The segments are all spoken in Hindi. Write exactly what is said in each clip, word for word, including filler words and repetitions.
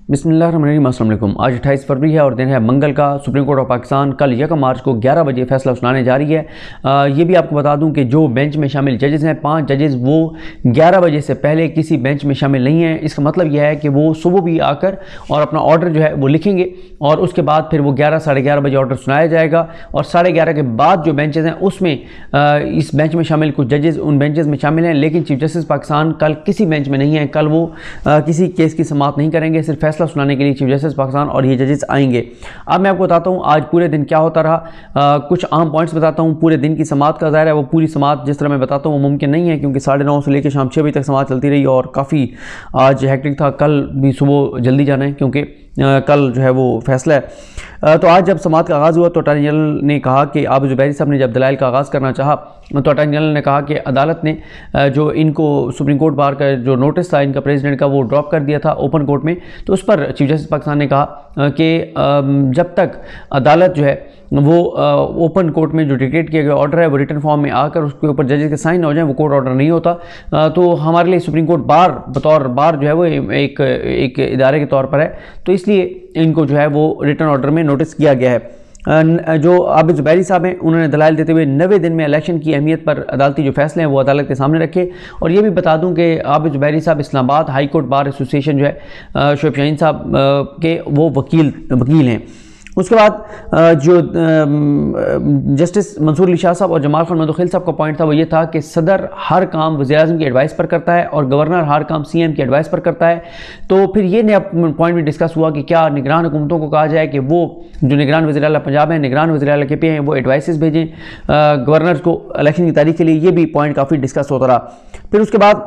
बिस्मिल्लाहिर्रहमानिर्रहीम। अस्सलाम वालेकुम। आज अट्ठाईस फरवरी है और दिन है मंगल का। सुप्रीम कोर्ट ऑफ पाकिस्तान कल यकम मार्च को ग्यारह बजे फैसला सुनाने जा रही है। आ, ये भी आपको बता दूं कि जो बेंच में शामिल जजेस हैं, पांच जजेस, वो ग्यारह बजे से पहले किसी बेंच में शामिल नहीं हैं। इसका मतलब यह है कि वो सुबह भी आकर और अपना ऑर्डर जो है वो लिखेंगे और उसके बाद फिर वो ग्यारह साढ़े ग्यारह बजे ऑर्डर सुनाया जाएगा और साढ़े ग्यारह के बाद जो बेंचेस हैं उसमें आ, इस बेंच में शामिल कुछ जजेस उन बेंचेस में शामिल हैं, लेकिन चीफ जस्टिस पाकिस्तान कल किसी बेंच में नहीं है। कल वो आ, किसी केस की समाअत नहीं करेंगे, सिर्फ फैसला सुनाने के लिए चीफ जस्टिस पाकिस्तान और ये जजेस आएंगे। अब मैं आपको बताता हूँ आज पूरे दिन क्या होता रहा। आ, कुछ आम पॉइंट्स बताता हूँ। पूरे दिन की समाअत का ज़ाहिर है वो पूरी समाअत जिस तरह मैं बताता हूँ वो मुमकिन नहीं है, क्योंकि साढ़े नौ से लेकर शाम छः बजे तक समाअत चलती रही और काफ़ी आज हैक्टिक था। कल भी सुबह जल्दी जाना है क्योंकि आ, कल जो है वो फैसला है। आ, तो आज जब समाअत का आगाज़ हुआ तो अटॉर्नी जनरल ने कहा कि आबिद ज़ुबैरी साहब ने जब दलाइल का आगाज़ करना चाहा तो अटॉर्नी जनरल ने कहा कि अदालत ने जो इनको सुप्रीम कोर्ट बार का जो नोटिस था इनका प्रेसिडेंट का वो ड्रॉप कर दिया था ओपन कोर्ट में। तो उस पर चीफ जस्टिस पाकिस्तान ने कहा कि जब तक अदालत जो है वो ओपन कोर्ट में जो डिक्टेट किया गया ऑर्डर है वो रिटर्न फॉर्म में आकर उसके ऊपर जजेस के साइन हो जाए वो कोर्ट ऑर्डर नहीं होता। तो हमारे लिए सुप्रीम कोर्ट बार बतौर बार जो है वो एक एक इदारे के तौर पर है, तो इसलिए इनको जो है वो रिटर्न ऑर्डर में नोटिस किया गया है। जो आबिद ज़ुबैरी साहब हैं उन्होंने दलाइल देते हुए नब्बे दिन में इलेक्शन की अहमियत पर अदालती जो फैसले हैं वो अदालत के सामने रखे। और ये भी बता दूं कि आबिद ज़ुबैरी साहब Islamabad high court bar association जो है शोएब शाहीन साहब के वो वकील वकील हैं। उसके बाद जो जस्टिस मंसूर अली शाह साहब और जमाल खान मदखिल साहब का पॉइंट था वो ये था कि सदर हर काम वज़ीर-ए-आज़म की एडवाइस पर करता है और गवर्नर हर काम सीएम की एडवाइस पर करता है। तो फिर ये नया पॉइंट भी डिस्कस हुआ कि क्या निगरान हुकूमतों को कहा जाए कि वो जो निगरान वज़ीर आला पंजाब हैं, निगरान वज़ीर आला के पी हैं, वो एडवाइसेस भेजें गवर्नर को इलेक्शन की तारीख के लिए। ये भी पॉइंट काफ़ी डिस्कस होता रहा। फिर उसके बाद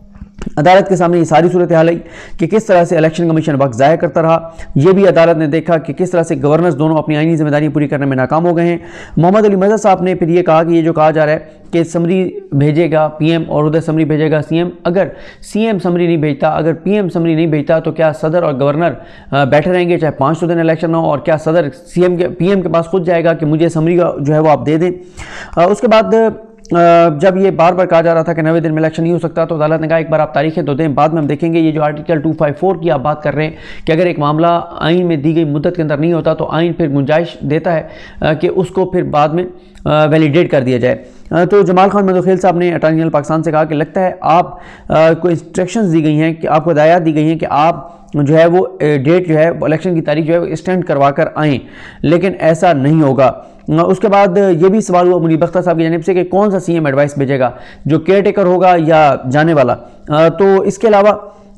अदालत के सामने ये सारी सूरत हाल आई कि किस तरह से इलेक्शन कमीशन वक्त ज़ाया करता रहा। ये भी अदालत ने देखा कि किस तरह से गवर्नर्स दोनों अपनी आईनी जिम्मेदारियां पूरी करने में नाकाम हो गए हैं। मोहम्मद अली मज़हर साहब ने फिर ये कहा कि ये जो कहा जा रहा है कि समरी भेजेगा पीएम और उधर समरी भेजेगा सीएम, अगर सीएम समरी नहीं भेजता, अगर पीएम समरी नहीं भेजता तो क्या सदर और गवर्नर बैठे रहेंगे चाहे पाँच सौ दिन इलेक्शन हो, और क्या सदर सीएम के पीएम के पास खुद जाएगा कि मुझे समरी का जो है वो आप दे दें। उसके बाद जब ये बार बार कहा जा रहा था कि नवे दिन में इलेक्शन नहीं हो सकता तो अदालत ने कहा एक बार आप तारीखें तो दें, बाद में हम देखेंगे। ये जो आर्टिकल दो सौ चौवन की आप बात कर रहे हैं कि अगर एक मामला आइन में दी गई मुद्दत के अंदर नहीं होता तो आइन फिर गुंजाइश देता है कि उसको फिर बाद में वैलिडेट कर दिया जाए। तो जमाल खान मदखिल साहब ने अटॉर्नी जनरल पाकिस्तान से कहा कि लगता है आप को इंस्ट्रक्शंस दी गई हैं कि आपको हिदायत दी गई हैं कि आप जो है वो डेट जो है इलेक्शन की तारीख जो है वो एक्सटेंड करवा कर आएँ, लेकिन ऐसा नहीं होगा। उसके बाद ये भी सवाल हुआ मुनीब अख्तर साहब की जानिब से कि कौन सा सीएम एडवाइस भेजेगा, जो केयर टेकर होगा या जाने वाला। तो इसके अलावा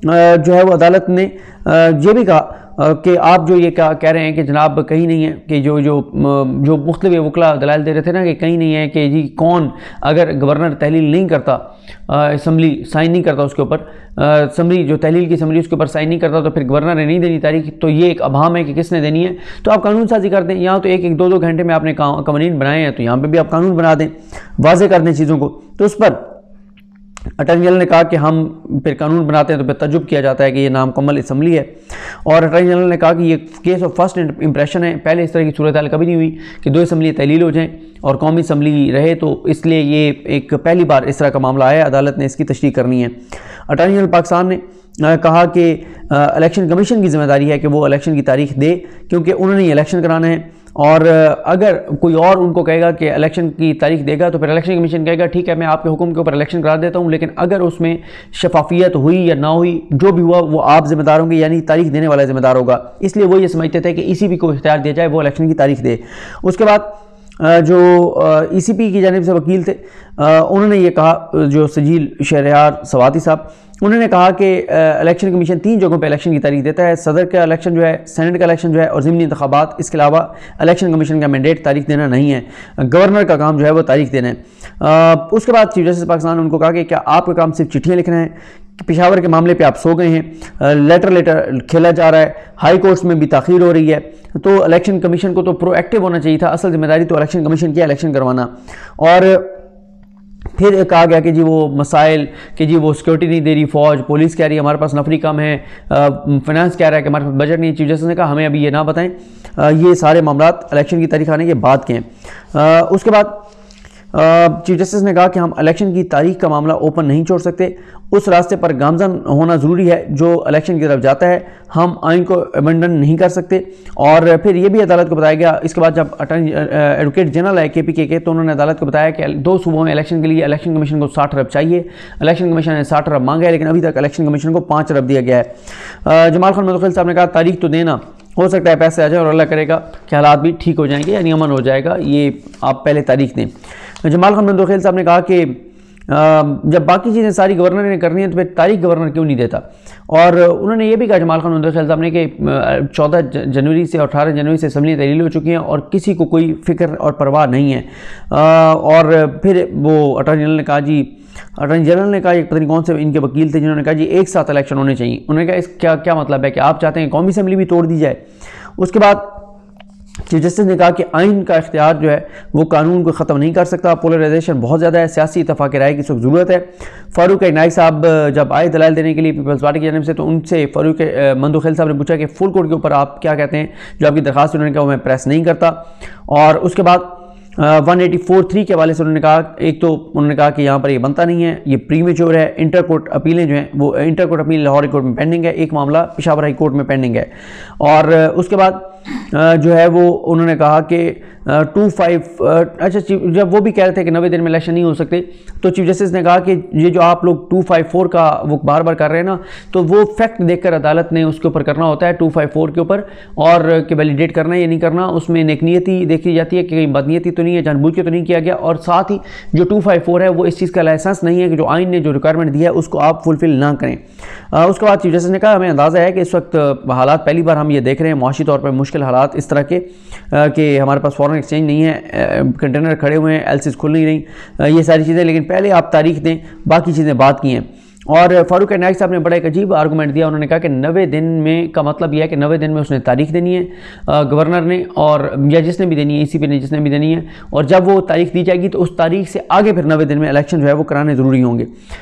जो है वो अदालत ने ये भी कहा कि आप जो ये कह रहे हैं कि जनाब कहीं नहीं है कि जो जो जो मुख्तलिफ वकला दलाइल दे रहे थे ना कि कहीं नहीं है कि जी कौन, अगर गवर्नर तहलील नहीं करता, असम्बली साइन नहीं करता उसके ऊपर, असम्बली जो तहलील की असम्बली उसके ऊपर साइन नहीं करता तो फिर गवर्नर ने नहीं देनी तारीख, तो ये एक अभाम है कि किसने देनी है। तो आप कानून साजी कर दें। यहाँ तो एक एक दो दो घंटे में आपने कवानीन बनाए हैं, तो यहाँ पर भी आप कानून बना दें, वाज़े कर दें चीज़ों को। तो उस पर अटॉर्नी जनरल ने कहा कि हम फिर कानून बनाते हैं तो फिर तजुब किया जाता है कि ये नामुकम्मल असम्बली है। और अटॉर्नी जनरल ने कहा कि ये केस ऑफ फर्स्ट इंप्रेशन है, पहले इस तरह की सूरत हाल कभी नहीं हुई कि दो असम्बली तहलील हो जाएं और कौमी असम्बली रहे, तो इसलिए ये एक पहली बार इस तरह का मामला आया, अदालत ने इसकी तशरीह करनी है। अटॉर्नी जनरल पाकिस्तान ने कहा कि इलेक्शन कमीशन की जिम्मेदारी है कि वो इलेक्शन की तारीख दे, क्योंकि उन्होंने इलेक्शन कराना है। और अगर कोई और उनको कहेगा कि इलेक्शन की तारीख देगा तो फिर इलेक्शन कमीशन कहेगा ठीक है मैं आपके हुक्म के ऊपर इलेक्शन करा देता हूं, लेकिन अगर उसमें शफाफियत हुई या ना हुई, जो भी हुआ वो आप जिम्मेदार होंगे, यानी तारीख देने वाला जिम्मेदार होगा। इसलिए वो ये समझते थे कि ईसीबी को इख्तियार दिया जाए वो इलेक्शन की तारीख दे। उसके बाद जो ईसीपी की जानिब से वकील थे उन्होंने ये कहा, जो सजील शहरयार सवाती साहब, उन्होंने कहा कि इलेक्शन कमीशन तीन जगहों पे इलेक्शन की तारीख देता है, सदर का इलेक्शन जो है, सेनेट का इलेक्शन जो है और ज़िमनी इंतखाबात। इसके अलावा इलेक्शन कमीशन का मैंडेट तारीख देना नहीं है, गवर्नर का काम जो है वो तारीख देना है। उसके बाद चीफ जस्टिस पाकिस्तान ने उनको कहा कि क्या आपका काम सिर्फ चिट्ठियाँ लिखना है, पेशावर के मामले पे आप सो गए हैं, लेटर लेटर खेला जा रहा है, हाई कोर्ट्स में भी ताख़ीर हो रही है, तो इलेक्शन कमीशन को तो प्रोएक्टिव होना चाहिए था, असल जिम्मेदारी तो इलेक्शन कमीशन की इलेक्शन करवाना। और फिर कहा गया कि जी वो मसाइल कि जी वो सिक्योरिटी नहीं दे रही फौज, पुलिस कह रही है हमारे पास नफरी कम है, फाइनेंस कह रहा है कि हमारे पास बजट नहीं। चीफ जस्टिस ने कहा हमें अभी ये ना बताएं, ये सारे मामलात इलेक्शन की तारीख आने के बाद के हैं। उसके बाद चीफ जस्टिस ने कहा कि हम इलेक्शन की तारीख का मामला ओपन नहीं छोड़ सकते, उस रास्ते पर गामजन होना ज़रूरी है जो इलेक्शन की तरफ जाता है, हम आइन को अमेंडन नहीं कर सकते। और फिर ये भी अदालत को बताया गया, इसके बाद जब अटर्नी एडवोकेट जनरल है के पी के के, तो उन्होंने अदालत को बताया कि दो सूबों में इलेक्शन के लिए इलेक्शन कमीशन को साठ अरब चाहिए, इलेक्शन कमीशन ने साठ अरब मांगा है, लेकिन अभी तक इलेक्शन कमीशन को पाँच अरब दिया गया है। जमाल खान मुदखिल साहब ने कहा तारीख तो देना, हो सकता है पैसे आ जाए और अल्लाह करेगा कि हालात भी ठीक हो जाएंगे, यानी अमन हो जाएगा, ये आप पहले तारीख दें। जमाल खान मुदखिल साहब ने कहा कि जब बाकी चीज़ें सारी गवर्नर ने करनी है तो फिर तारीख गवर्नर क्यों नहीं देता। और उन्होंने ये भी कहा जमाल खान मुदखिल साहब ने कि चौदह जनवरी से अठारह जनवरी से असम्बलियाँ तहलील हो चुकी हैं और किसी को कोई फ़िक्र और परवाह नहीं है। और फिर वो अटॉर्नी जनरल ने कहा जी अटॉर्नी जनरल ने कहा एक पता नहीं कौन से इनके वकील थे जिन्होंने कहा जी एक साथ इलेक्शन होने चाहिए। उन्होंने कहा इस क्या क्या मतलब है कि आप चाहते हैं कौमी असम्बली भी तोड़ दी जाए। उसके बाद चीफ जस्टिस ने कहा कि आइन का इख्तियार जो है वो कानून को ख़त्म नहीं कर सकता, पोलराइजेशन बहुत ज़्यादा है, सियासी इत्तफाक़ राय की इस वक्त ज़रूरत है। फ़ारूक नाइक साहब जब आए दलाल देने के लिए पीपल्स पार्टी की जानब से, तो उनसे फ़ारूक मुदखिल साहब ने पूछा कि फुल कोर्ट के ऊपर आप क्या कहते हैं, जो आपकी दरख्वास्त उन्होंने कहा वो मैं प्रेस नहीं करता। और उसके बाद वन एटी फोर थ्री के हवाले से उन्होंने कहा, एक तो उन्होंने कहा कि यहाँ पर ये बनता नहीं है, ये प्रीमेच्योर है, इंटर कोर्ट अपीलें जो हैं वो inter court appeal Lahore high court में पेंडिंग है, एक मामला पेशावर हाई कोर्ट में पेंडिंग है। और उसके बाद जो है वो उन्होंने कहा कि टू फाइव अच्छा जब वो भी कह रहे थे कि नब्बे दिन में इलेक्शन नहीं हो सकते, तो चीफ जस्टिस ने कहा कि ये जो आप लोग टू फाइव फोर का वो बार बार कर रहे हैं ना, तो वो फैक्ट देखकर अदालत ने उसके ऊपर करना होता है टू फाइव फोर के ऊपर, और कि वैलिडेट करना है या नहीं करना, उसमें नेकनीयती देखी जाती है कि कहीं बदनीयती तो नहीं है, जानबूझ के तो नहीं किया गया। और साथ ही जो टू फाइव फोर है वो इस चीज़ का लाइसेंस नहीं है कि जो आइन ने जो रिक्वायरमेंट दिया है उसको आप फुलफिल ना करें। आ, उसके बाद चीफ जस्टिस ने कहा हमें अंदाज़ा है कि इस वक्त हालात पहली बार हम ये देख रहे हैं मुआशी तौर पर मुश्किल हालात इस तरह के कि हमारे पास फॉरेन एक्सचेंज नहीं है, कंटेनर खड़े हुए हैं, एलसीज खुल नहीं रही, ये सारी चीज़ें, लेकिन पहले आप तारीख दें, बाकी चीज़ें बात की हैं। और फारूक नाइक साहब ने बड़ा एक अजीब आर्गूमेंट दिया, उन्होंने कहा कि नब्बे दिन में का मतलब यह है कि नब्बे दिन में उसने तारीख देनी है गवर्नर ने, और या जिसने भी देनी है, ईसीपी ने जिसने भी देनी है, और जब वो तारीख दी जाएगी तो उस तारीख से आगे फिर नब्बे दिन में इलेक्शन जो है वो कराने ज़रूरी होंगे।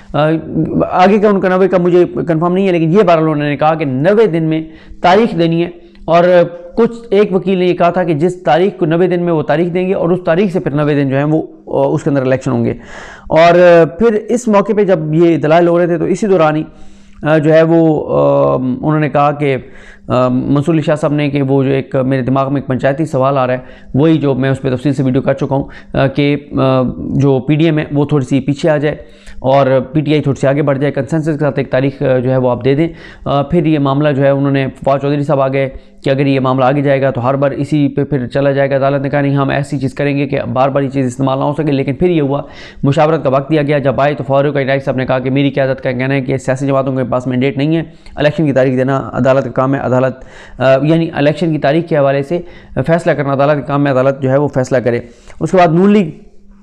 आगे का उनका नब्बे का मुझे कंफर्म नहीं है, लेकिन ये बार उन्होंने कहा कि नब्बे दिन में तारीख देनी है। और कुछ एक वकील ने ये कहा था कि जिस तारीख को नब्बे दिन में वो तारीख देंगे और उस तारीख से फिर नब्बे दिन जो है वो उसके अंदर इलेक्शन होंगे। और फिर इस मौके पे जब ये दलाल हो रहे थे तो इसी दौरान ही जो है वो उन्होंने कहा कि मंसूर अली शाह साहब ने कि वो जो एक मेरे दिमाग में एक पंचायती सवाल आ रहा है, वही जो मैं उस पर तफसील से वीडियो कर चुका हूँ कि जो पीडीएम है वो थोड़ी सी पीछे आ जाए और पीटीआई थोड़ी सी आगे बढ़ जाए, कंसेंसस के साथ एक तारीख जो है वो आप दे दें। फिर ये मामला जो है उन्होंने फवाद चौधरी साहब आ गए कि अगर ये मामला आगे जाएगा तो हर बार इसी पे फिर चला जाएगा। अदालत ने कहा नहीं, हम ऐसी चीज़ करेंगे कि बार बार ये चीज़ इस्तेमाल ना हो सके। लेकिन फिर ये हुआ, मुशावरत का वक्त दिया गया, जब आए तो फारूक नाइक साहब ने कहा कि मेरी क़यादत का कहना है कि सियासी जमातों के पास मैंडेट नहीं है, इलेक्शन की तारीख देना अदालत का काम है, अदालत यानी इलेक्शन की तारीख के हवाले से फैसला करना अदालत का काम है, अदालत जो है वो फैसला करे। उसके बाद नून लीग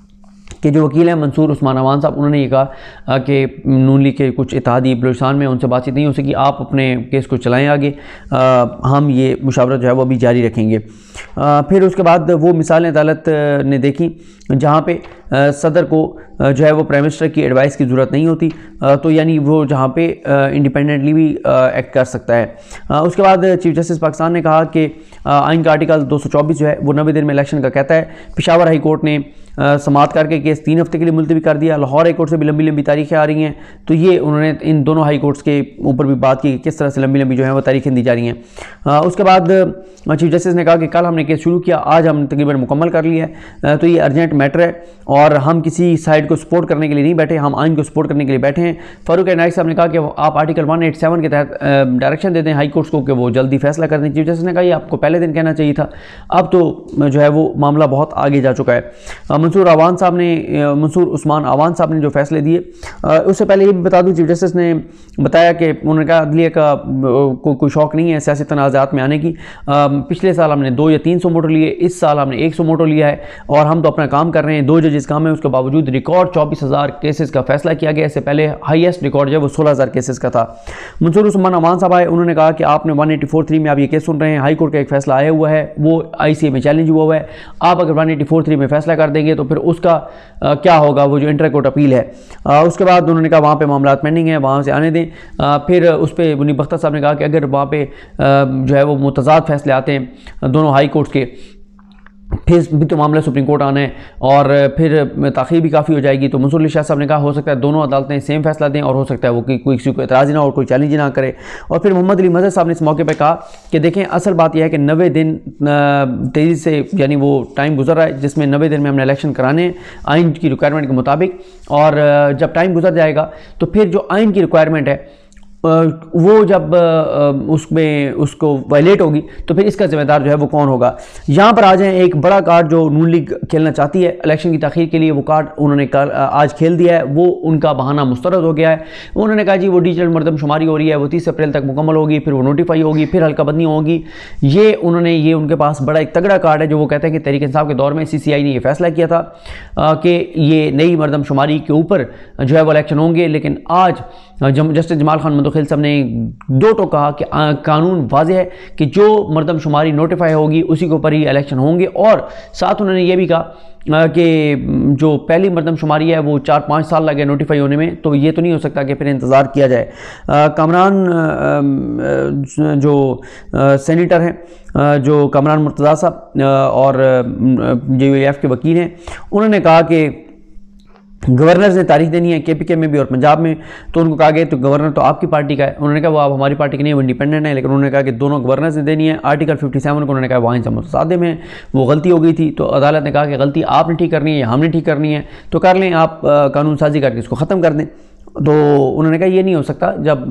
के जो वकील हैं मंसूर उस्मान अवान साहब, उन्होंने ये कहा कि नून लीग के कुछ इत्तेहादी बलूचिस्तान में उनसे बातचीत नहीं हो सकी, आप अपने केस को चलाएं आगे, आ, हम ये मुशावरत जो है वो अभी जारी रखेंगे। आ, फिर उसके बाद वो मिसालें अदालत ने देखी जहाँ पे आ, सदर को आ, जो है वो प्राइम मिनिस्टर की एडवाइस की ज़रूरत नहीं होती, आ, तो यानी वो जहाँ पे इंडिपेंडेंटली भी एक्ट कर सकता है। आ, उसके बाद चीफ जस्टिस पाकिस्तान ने कहा कि आइन का आर्टिकल दो सौ चौबीस जो है वो नब्बे दिन में इलेक्शन का कहता है। पेशावर हाई कोर्ट ने समाअत करके केस तीन हफ्ते के लिए मुलतवी कर दिया। लाहौर हाई कोर्ट से भी लंबी लंबी तारीखें आ रही हैं, तो ये उन्होंने इन दोनों हाई कोर्ट्स के ऊपर भी बात की कि किस तरह से लंबी लंबी जो है वो तारीखें दी जा रही हैं। उसके बाद चीफ जस्टिस ने कहा कि कल हमने केस शुरू किया, आज हम तकरीबन मुकम्मल कर लिया है, तो ये अर्जेंट मैटर है और हम किसी साइड को सपोर्ट करने के लिए नहीं बैठे, हम आइन को सपोर्ट करने के लिए बैठे हैं। फारूक नाइक साहब ने कहा कि आप आर्टिकल वन एट सेवन के तहत डायरेक्शन दे दें हाई कोर्ट्स को कि वो जल्दी फैसला कर दें। चीफ जस्टिस ने कहा ये आपको पहले दिन कहना चाहिए था, अब तो जो है वो मामला बहुत आगे जा चुका है। मंसूर अवान साहब ने मंसूर उस्मान अवान साहब ने जो फैसले दिए, उससे पहले ये भी बता दूं चीफ जस्टिस ने बताया कि उन्होंने कहा अदलिया का को, कोई शौक़ नहीं है सियासी तनाज़ात में आने की। पिछले साल हमने दो या तीन सौ मोटर लिए, इस साल हमने एक सौ मोटर लिया है और हम तो अपना काम कर रहे हैं। दो जजेस काम है, उसके बावजूद रिकॉर्ड चौबीस हज़ार केसेस का फैसला किया गया। इससे पहले हाईएस्ट रिकॉर्ड जो है वो सोलह हज़ार केसेस का था। मंसूर उस्मान अवान साहब आए, उन्होंने कहा कि आपने वन एटी फोर थ्री में आप ये केस सुन रहे हैं, हाई कोर्ट का एक फैसला आया हुआ है, वो आई सी ए में चैलेंज हुआ हुआ है। आप अगर वन एटी फोर थ्री में फैसला कर देंगे तो फिर उसका आ, क्या होगा, वो जो इंटर कोर्ट अपील है। आ, उसके बाद उन्होंने कहा वहाँ पे मामला पेंडिंग है, वहाँ से आने दें। आ, फिर उस पर मुनीब बख्तर साहब ने कहा कि अगर वहाँ पे आ, जो है वो मुतज़ाद फैसले आते हैं दोनों हाई कोर्ट्स के, फिर भी तो मामला सुप्रीम कोर्ट आना है और फिर ताख़ीर भी काफ़ी हो जाएगी। तो मंसूर अली शाह साहब ने कहा हो सकता है दोनों अदालतें सेम फैसला दें और हो सकता है वो कि कोई किसी को एतराज़ ना हो और कोई चैलेंज ही ना करे। और फिर मोहम्मद अली मजहर साहब ने इस मौके पर कहा कि देखें असल बात यह है कि नब्बे दिन तेज़ी से यानी वो टाइम गुजर रहा है जिसमें नब्बे दिन में हमने इलेक्शन कराने हैं आइन की रिक्वायरमेंट के मुताबिक, और जब टाइम गुजर जाएगा तो फिर जो आइन की रिक्वायरमेंट है वो जब उसमें उसको वायलेट होगी तो फिर इसका ज़िम्मेदार जो है वो कौन होगा। यहाँ पर आ जाए एक बड़ा कार्ड जो नून लीग खेलना चाहती है इलेक्शन की ताख़ीर के लिए, वो कार्ड उन्होंने कल आज खेल दिया है। वो उनका बहाना मुस्तरद हो गया है। उन्होंने कहा जी वो डिजिटल मरदमशुमारी हो रही है, वो तीस अप्रैल तक मुकम्मल होगी, फिर वो नोटिफाई होगी, फिर हल्का बंदी होगी। ये उन्होंने ये उनके पास बड़ा एक तगड़ा कार्ड है जो वो कहते हैं कि तहरीक इंसाफ के दौर में सी सी आई ने यह फैसला किया था कि ये नई मरदमशुमारी के ऊपर जो है वो इलेक्शन होंगे। लेकिन आज जस्टिस जमाल खान मुंतखिल साहब ने दो टोक कहा कि कानून वाज़ेह है कि जो मरदमशुमारी नोटिफाई होगी उसी के ऊपर ही इलेक्शन होंगे। और साथ उन्होंने ये भी कहा कि जो पहली मरदमशुमारी है वो चार पाँच साल लगे नोटिफाई होने में, तो ये तो नहीं हो सकता कि फिर इंतज़ार किया जाए। कामरान जो सेनेटर हैं जो कामरान मुर्तज़ा साहब और जे यू एफ के वकील हैं, उन्होंने कहा कि गवर्नर ने तारीख देनी है के पी के में भी और पंजाब में। तो उनको कहा गया तो गवर्नर तो आपकी पार्टी का है, उन्होंने कहा वो आप हमारी पार्टी के नहीं, वो इंडिपेंडेंट है। लेकिन उन्होंने कहा कि दोनों गवर्नर ने देनी है। आर्टिकल सत्तावन को उन्होंने कहा वहाँ से मुतसादे में वो गलती हो गई थी, तो अदालत ने कहा कि गलती आपने ठीक करनी है या हमने ठीक करनी है, तो कर लें आप कानून साजी करके इसको ख़त्म कर दें। तो उन्होंने कहा ये नहीं हो सकता, जब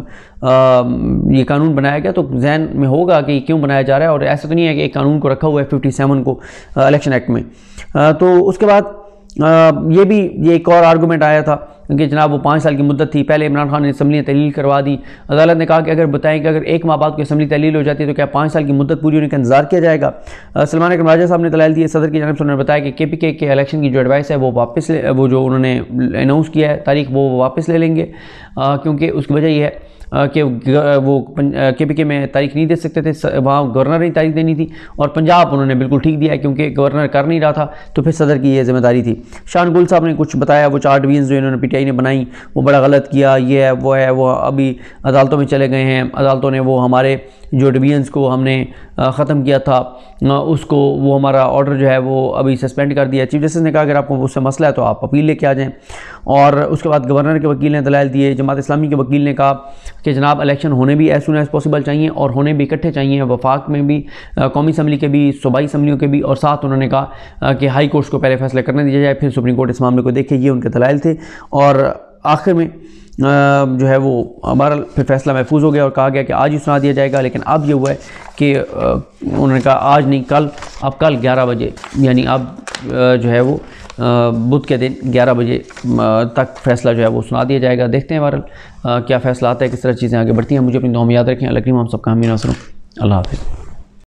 आ, ये कानून बनाया गया तो जहन में होगा कि क्यों बनाया जा रहा है, और ऐसा तो नहीं है कि एक कानून को रखा हुआ है सत्तावन को इलेक्शन एक्ट में। आ, तो उसके बाद आ, ये भी ये एक और आर्गूमेंट आया था कि जनाब वो पाँच साल की मुद्दत थी, पहले इमरान खान ने असम्बली तहलील करवा दी। अदालत ने कहा कि अगर बताएं कि अगर एक माह बाद कोई असम्बली तहलील हो जाती है तो क्या पाँच साल की मुद्दत पूरी होने का इंतजार किया जाएगा। सलमान अकरम राजा साहब ने दलाइल दी, सदर की जानिब से उन्होंने बताया कि के पी के के इलेक्शन की जो एडवाइस है वो वापस ले, वो जो उन्होंने अनाउंस किया है तारीख वो वापस ले लेंगे, क्योंकि उसकी वजह यह है कि वो के पी के में तारीख नहीं दे सकते थे, वहाँ गवर्नर ने तारीख देनी थी, और पंजाब उन्होंने बिल्कुल ठीक दिया है क्योंकि गवर्नर कर नहीं रहा था, तो फिर सदर की ये जिम्मेदारी थी। शान गुल साहब ने कुछ बताया, वो चार डिवीज़न जो इन्होंने पी टी आई ने बनाई वो बड़ा गलत किया, ये है वो है, वो अभी अदालतों में चले गए हैं, अदालतों ने वो हमारे जो डिवीजन्स को हमने ख़त्म किया था उसको वो हमारा ऑर्डर जो है वो अभी सस्पेंड कर दिया। चीफ जस्टिस ने कहा अगर आपको उससे मसला है तो आप अपील लेके आ जाएं। और उसके बाद गवर्नर के वकील ने दलाइल दिए। जमात इस्लामी के वकील ने कहा कि जनाब इलेक्शन होने भी एज सुन एज़ पॉसिबल चाहिए और होने भी इकट्ठे चाहिए, वफाक में भी, कौमी असम्बली के भी, सूबाई असम्बलियों के भी, और साथ उन्होंने कहा कि हाई कोर्ट्स को पहले फैसला करने दिया जाए, फिर सुप्रीम कोर्ट इस मामले को देखे। ये उनके दलाइल थे और आखिर में जो है वो हमारा फिर फैसला महफूज हो गया और कहा गया कि आज ही सुना दिया जाएगा। लेकिन अब ये हुआ है कि उन्होंने कहा आज नहीं कल, अब कल ग्यारह बजे यानी अब जो है वो बुध के दिन ग्यारह बजे तक फैसला जो है वो सुना दिया जाएगा। देखते हैं बहरहाल क्या फ़ैसला आता है, किस तरह चीज़ें आगे बढ़ती हैं। मुझे अपनी दुआ में याद रखें। अल्लाह करीम हम सबका हमीर नासर। अल्लाह हाफ़िज़।